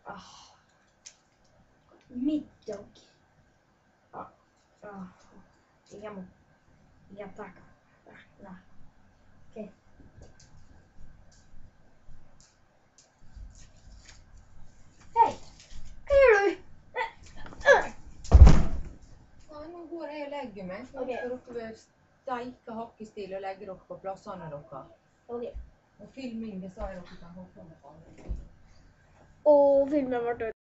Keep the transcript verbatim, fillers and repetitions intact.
Ah. Middag. Ja. Ja. Inga, inga tackar. Nej. Okej. Hej! Vad gör du? Ja, nå går jeg og legger meg. Så Ok. skal dere steike hakkestil og legge dere på plassene dere. Okej. Og filming, det sa jeg dere kan holde på med. Och filmen var död.